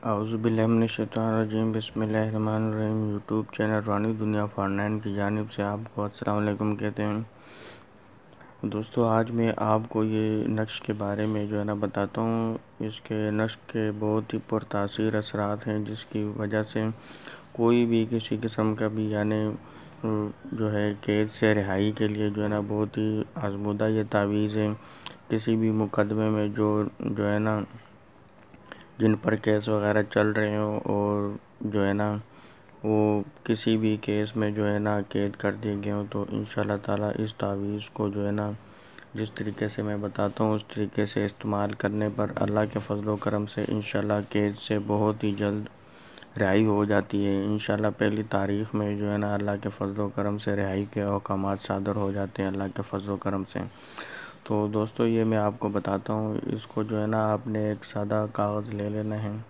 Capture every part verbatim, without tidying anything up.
اعوذ باللہ من الشیطان الرجیم، بسم اللہ الرحمن الرحیم۔ یوٹیوب چینل روحانی دنیا فار نائن کی جانب سے آپ کو السلام علیکم کہتے ہیں۔ دوستو، آج میں آپ کو یہ نقش کے بارے میں جو ہے نا بتاتا ہوں۔ اس کے نقش کے بہت ہی پرتاثیر اثرات ہیں، جس کی وجہ سے کوئی بھی کسی قسم کا بھی یعنی جو ہے قید سے رہائی کے لیے جو ہے نا بہت ہی آزمودہ یہ تعویذ ہے۔ کسی بھی مقدمے میں جو جو ہے نا جن پر کیس وغیرہ چل رہے ہوں اور جو ہے نا وہ کسی بھی کیس میں جو ہے نا قید کر دیے گئے ہوں، تو انشاءاللہ تعالیٰ اس تعویذ کو جو ہے نا جس طریقے سے میں بتاتا ہوں اس طریقے سے استعمال کرنے پر اللہ کے فضل و کرم سے انشاءاللہ قید سے بہت ہی جلد رہائی ہو جاتی ہے۔ انشاءاللہ پہلی تاریخ میں جو ہے نا اللہ کے فضل و کرم سے رہائی کے احکامات صادر ہو جاتے ہیں اللہ کے فضل و کرم سے۔ تو دوستو، یہ میں آپ کو بتاتا ہوں۔ اس کو جو ہے نا آپ نے ایک سادہ کاغذ لے لینا ہے۔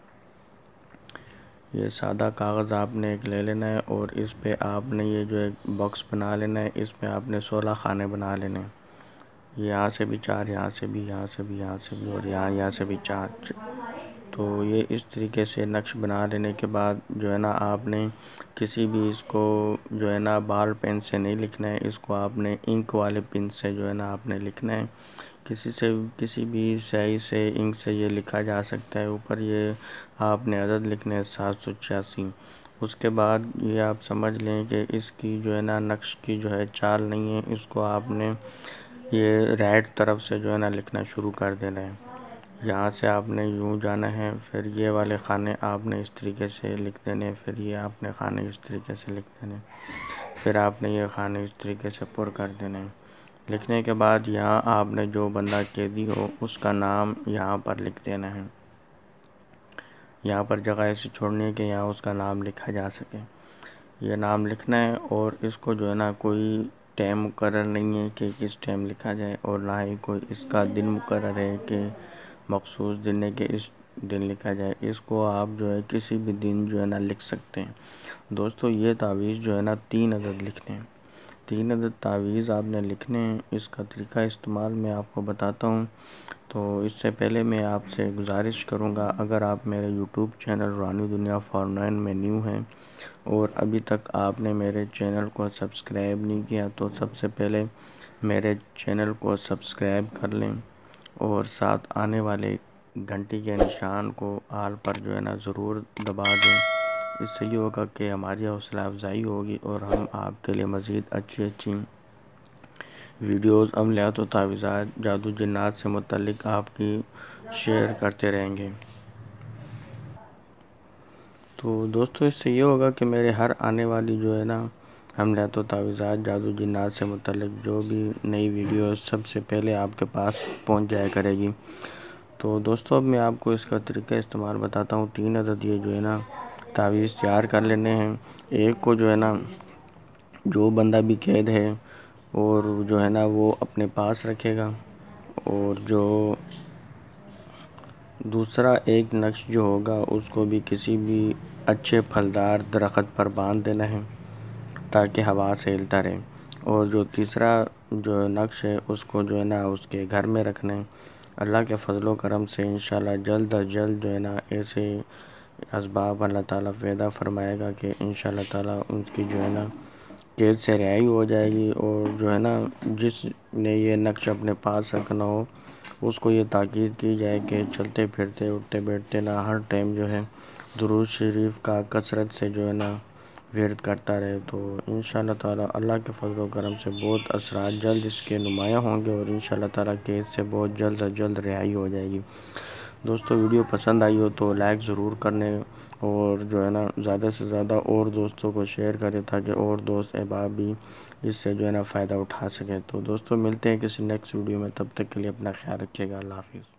یہ سادہ کاغذ آپ نے ایک لے لینا ہے اور اس پہ آپ نے یہ جو ایک باکس بنا لینا ہے۔ اس میں آپ نے سولہ خانے بنا لینے ہیں، یہاں سے بھی چار، یہاں سے بھی، یہاں سے بھی، یہاں سے بھی اور یہاں یہاں سے بھی چار۔ تو یہ اس طریقے سے نقش بنا لینے کے بعد جو ہے نا آپ نے کسی بھی اس کو جو ہے نا بال پین سے نہیں لکھنا ہے، اس کو آپ نے انک والے پن سے جو ہے نا آپ نے لکھنا ہے۔ کسی سے کسی بھی سیاہی سے انک سے یہ لکھا جا سکتا ہے۔ اوپر یہ آپ نے عدد لکھنے ہے سات سو چھیاسی۔ اس کے بعد یہ آپ سمجھ لیں کہ اس کی جو ہے نا نقش کی جو ہے چال نہیں ہے، اس کو آپ نے یہ رائٹ طرف سے جو ہے نا لکھنا شروع کر دینا ہے۔ یہاں سے آپ نے یوں جانا ہے، پھر یہ والے خانے آپ نے اس طریقے سے لکھ دینے، پھر یہ آپ نے خانے اس طریقے سے لکھ دینے، پھر آپ نے یہ خانے اس طریقے سے پر کر دینے۔ لکھنے کے بعد یہاں آپ نے جو بندہ قیدی ہو اس کا نام یہاں پر لکھ دینا ہے۔ یہاں پر جگہ ایسی چھوڑنی ہے کہ یہاں اس کا نام لکھا جا سکے۔ یہ نام لکھنا ہے اور اس کو جو ہے نا کوئی ٹائم مقرر نہیں ہے کہ کس ٹائم لکھا جائے، اور نہ ہی کوئی اس کا دن مقرر ہے کہ مخصوص دن ہے کہ اس دن لکھا جائے۔ اس کو آپ جو ہے کسی بھی دن جو ہے نا لکھ سکتے ہیں۔ دوستو، یہ تعویذ جو ہے نا تین عدد لکھنے ہیں۔ تین عدد تعویذ آپ نے لکھنے ہیں۔ اس کا طریقہ استعمال میں آپ کو بتاتا ہوں۔ تو اس سے پہلے میں آپ سے گزارش کروں گا، اگر آپ میرے یوٹیوب چینل روحانی دنیا فار نائن میں نیو ہیں اور ابھی تک آپ نے میرے چینل کو سبسکرائب نہیں کیا، تو سب سے پہلے میرے چینل کو سبسکرائب کر لیں اور ساتھ آنے والے گھنٹی کے نشان کو آل پر جو ہے نا ضرور دبا دیں۔ اس سے یہ ہوگا کہ ہماری حوصلہ افزائی ہوگی اور ہم آپ کے لیے مزید اچھی اچھی ویڈیوز، عملیات و تعویذات، جادو جنات سے متعلق آپ کی شیئر کرتے رہیں گے۔ تو دوستو، اس سے یہ ہوگا کہ میرے ہر آنے والی جو ہے نا عملیات و تعویذات، جادو جنات سے متعلق جو بھی نئی ویڈیوز سب سے پہلے آپ کے پاس پہنچ جایا کرے گی۔ تو دوستو، اب میں آپ کو اس کا طریقہ استعمال بتاتا ہوں۔ تین عدد یہ جو ہے نا تعویذ تیار کر لینے ہیں۔ ایک کو جو ہے نا جو بندہ بھی قید ہے اور جو ہے نا وہ اپنے پاس رکھے گا، اور جو دوسرا ایک نقش جو ہوگا اس کو بھی کسی بھی اچھے پھلدار درخت پر باندھ دینا ہے تاکہ ہوا سے ہلتا رہے، اور جو تیسرا جو نقش ہے اس کو جو ہے نا اس کے گھر میں رکھنا ہے۔ اللہ کے فضل و کرم سے انشاءاللہ جلد از جلد جو ہے نا ایسے اسباب اللہ تعالیٰ پیدا فرمائے گا کہ انشاءاللہ تعالیٰ ان کی جو ہے نا قید سے رہائی ہو جائے گی، اور جو ہے نا جس نے یہ نقش اپنے پاس رکھنا ہو اس کو یہ تاکید کی جائے کہ چلتے پھرتے اٹھتے بیٹھتے نہ ہر ٹائم جو ہے درود شریف کا کثرت سے جو ہے نا ورد کرتا رہے۔ تو انشاءاللہ تعالیٰ اللہ کے فضل و کرم سے بہت اثرات جلد اس کے نمایاں ہوں گے، اور انشاءاللہ تعالیٰ قید سے بہت جلد از جلد رہائی ہو جائے گی۔ دوستو، ویڈیو پسند آئی ہو تو لائک ضرور کرنے، اور جو ہے نا زیادہ سے زیادہ اور دوستوں کو شیئر کرے تاکہ اور دوست احباب بھی اس سے جو ہے نا فائدہ اٹھا سکیں۔ تو دوستو، ملتے ہیں کسی نیکسٹ ویڈیو میں، تب تک کے لیے اپنا خیال رکھیے گا۔ اللہ حافظ۔